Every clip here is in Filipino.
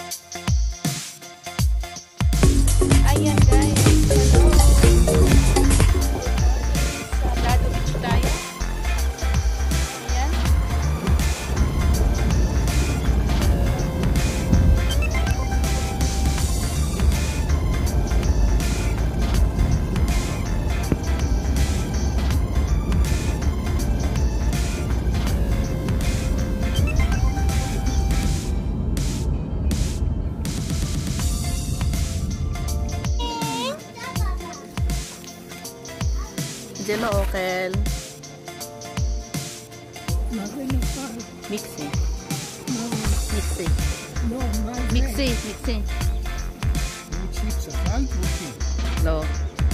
Ayan guys, hello. Sa Dado Beach tayo. Ayan. Jello okel. Mixi. Mixi. Mixi. Mixi. Lo.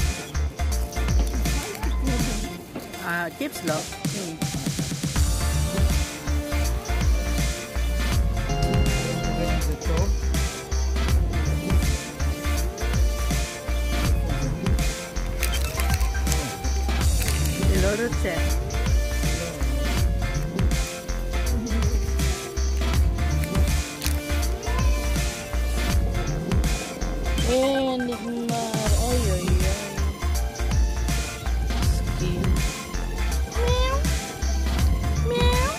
Chips lo. Loro c'è. Nigmar. Oy, oy, oy. Skin. Meow. Meow.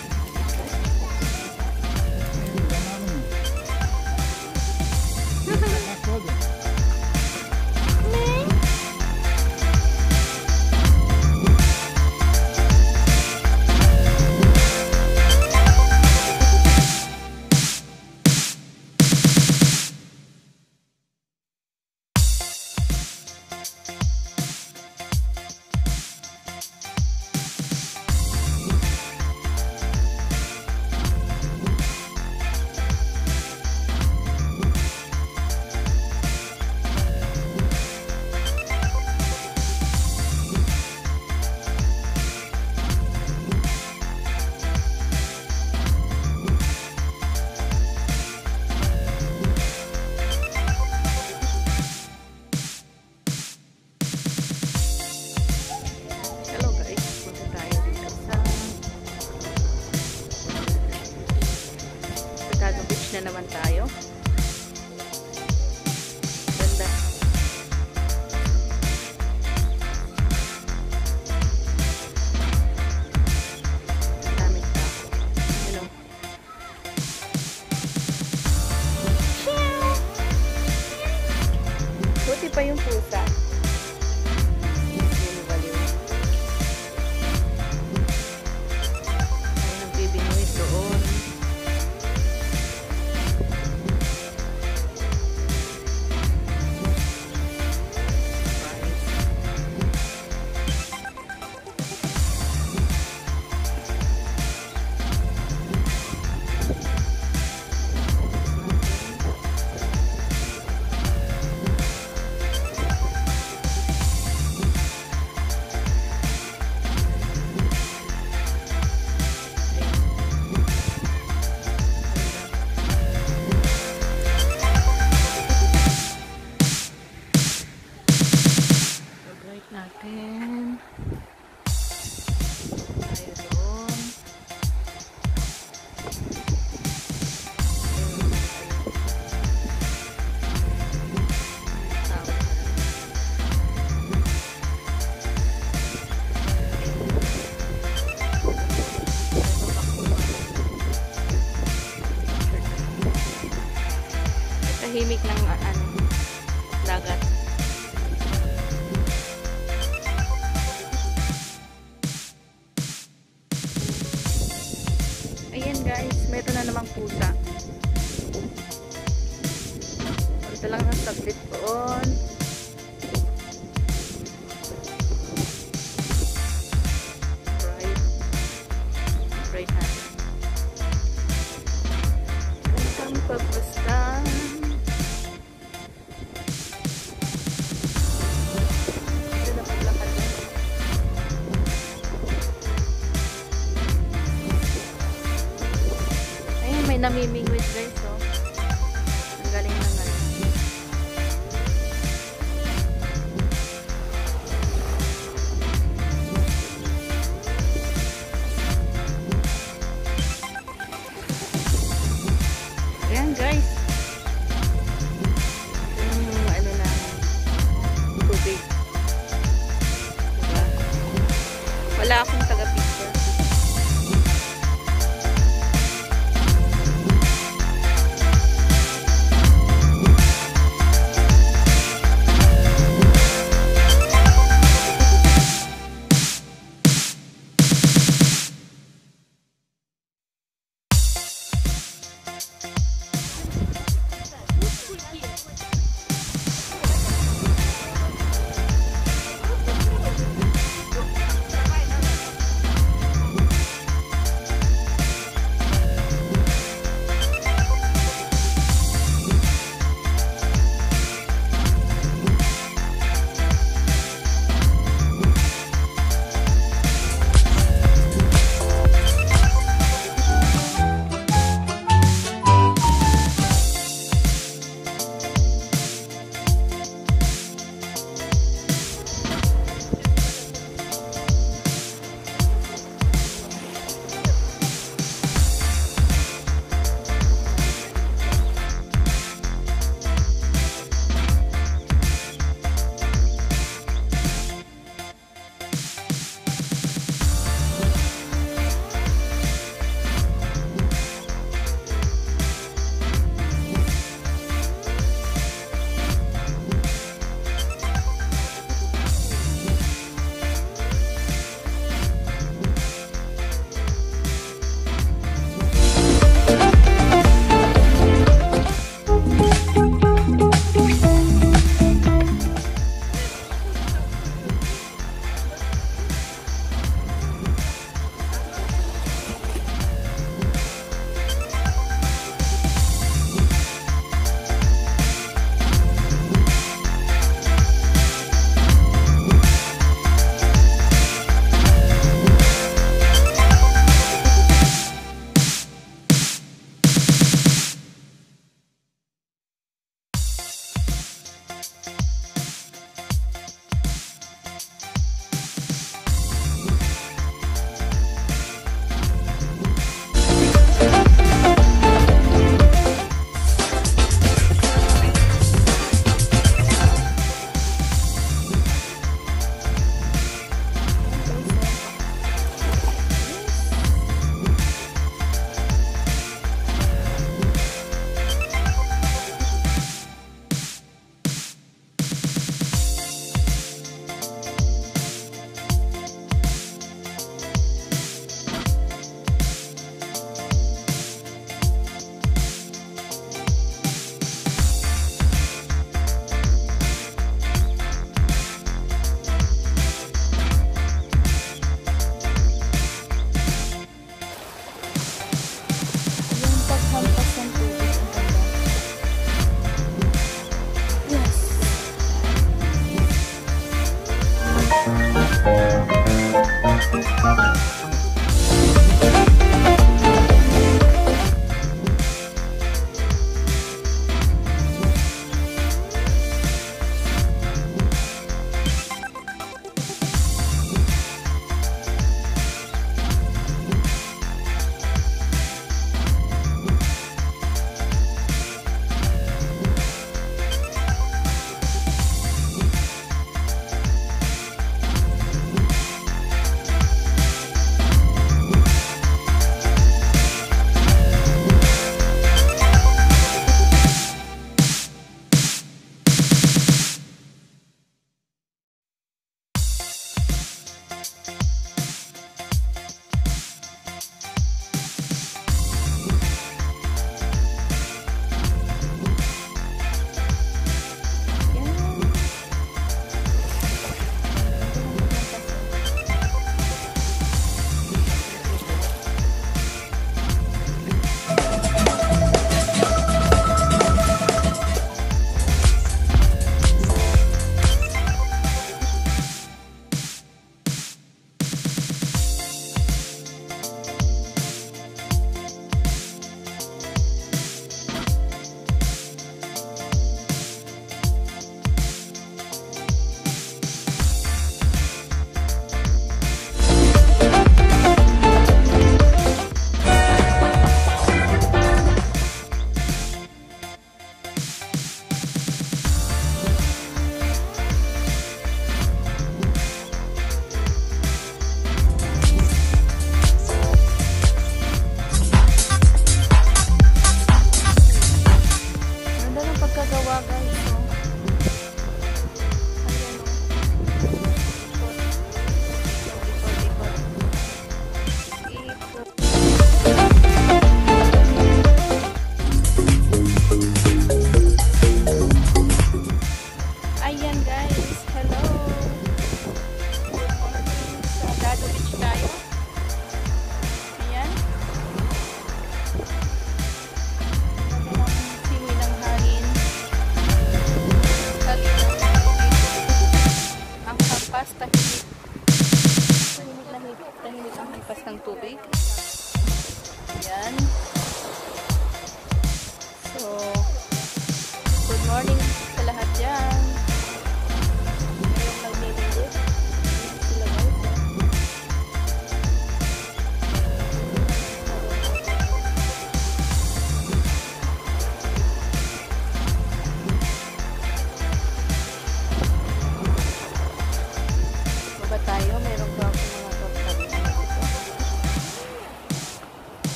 Dado Beach na naman tayo. Ganda. Daming tao. Hello. Buti pa yung pusa. Ay, nagbibinuit doon. Natin tayo doon. Tahimik ng dagat. Ayan guys, meron na namang pusa. Punta lang ng saglit doon. Right hand. Ang pagbasta. May namimingwit guys, oh. Ang galing naman. Ayan guys.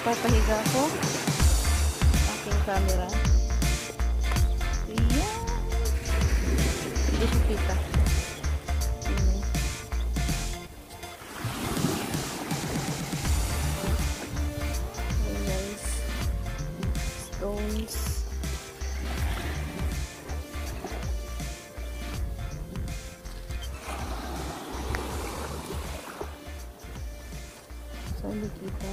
Papahiga ko aking camera. Ayan. Hindi siya kita. Ayan. Ayan guys. Stones. So, hindi kita.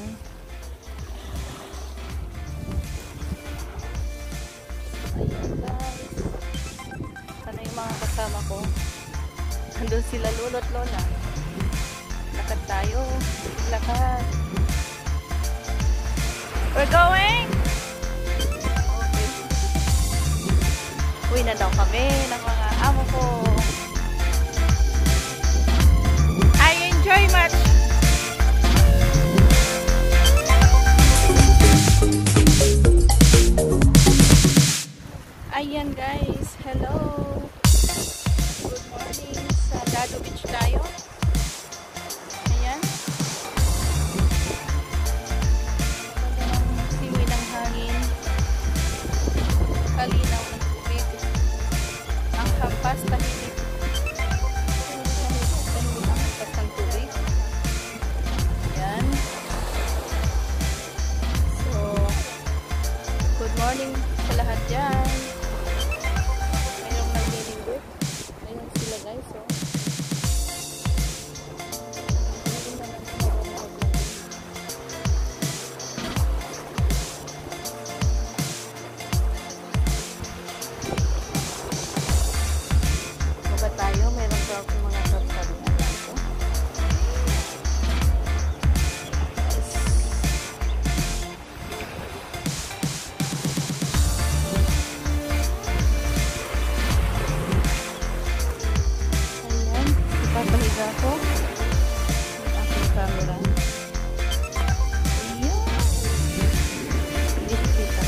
Ayan guys. Sana yung mga kasama ko. Andun sila lolo at lola. Lakad tayo. Lakad. We're going! Okay. Uwi na daw kami ng mga amo ko. I enjoy much. Ayan guys, hello. Good morning sa Dado Beach tayo. Ayan. Maganda ng simoy ng hangin. Kalinaw ng tubig. Ang hampas tahimik. Tahimik ang hampas ng tubig. Ayan. So, good morning sa lahat dyan. Ayun sila guys, oh. Baba tayo, mayroon pa akong mga kapsabihan dito. Papahiga ko ang aking camera. Ayan. Hindi siya kita.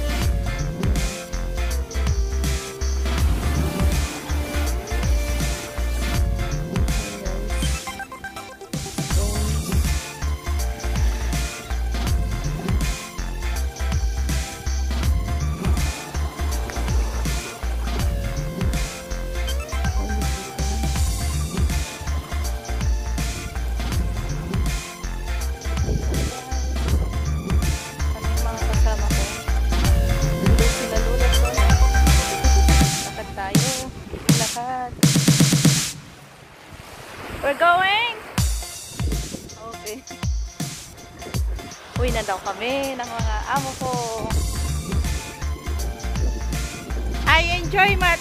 We're going! Okay. Uwi na daw kami ng mga amo ko. I enjoy much.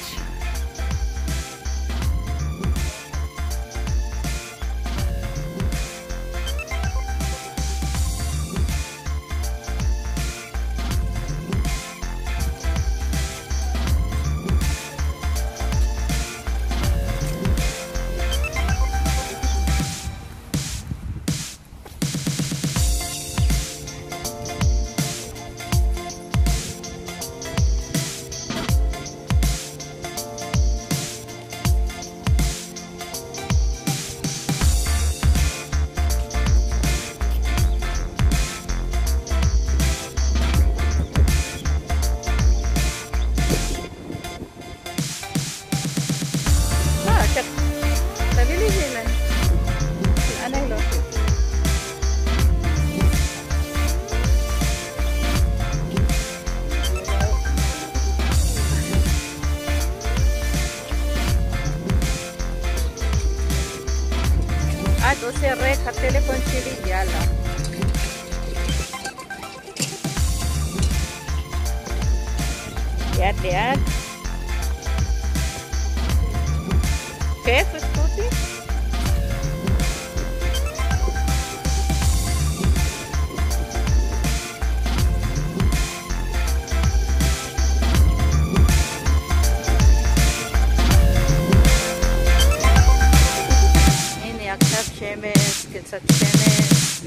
Dado se reja telepon chiliyala. Lihat. ¿Qué es Scooty? Chemes, Kitsat Chemes.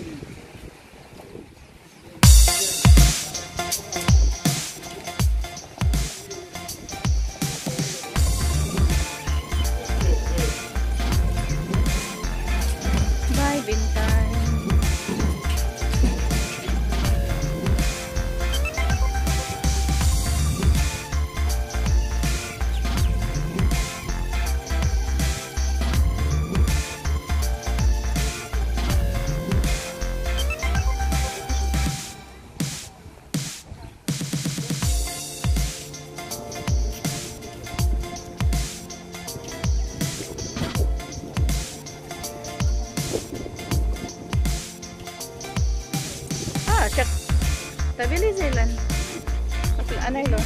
Tabili sila. Anay lo.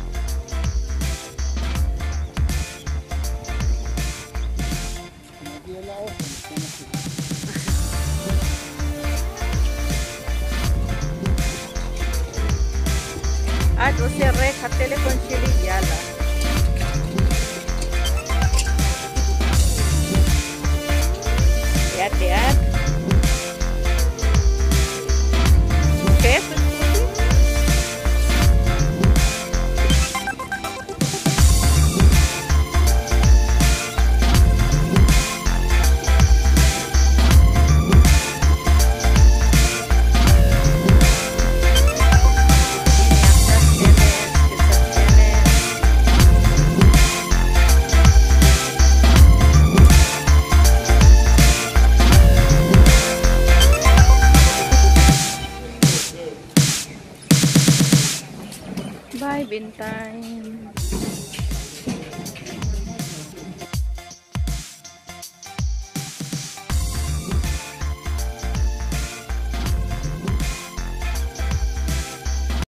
Ato si Rek, telepon sili yala. Lihat. Oke, Bye, Bintay.